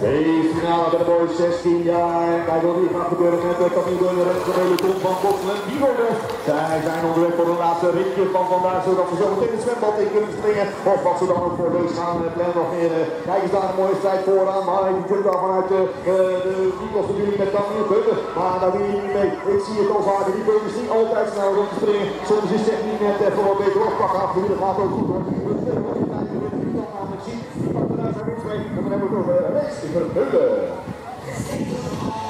Deze finale bij de boys 16 jaar. Kijk wat hier gaat gebeuren met de Camille de Tom van Botselen. Die worden. Zij zijn onderweg voor een laatste ritje van vandaag, zodat ze zo meteen het zwembad in kunnen springen. Of wat ze dan ook voor deze gaan plannen nog meer. Kijk eens daar een mooie strijd vooraan. Maar je kunt daar vanuit de Nikos natuurlijk met Camille Butten. Maar daar wil je niet mee. Ik zie het al vaker. Die Butten is niet altijd snel rond te springen. Soms is het niet net even wat beter oppakken. Dat gaat ook goed hoor. Dan hebben we nog Rees Vermeulen.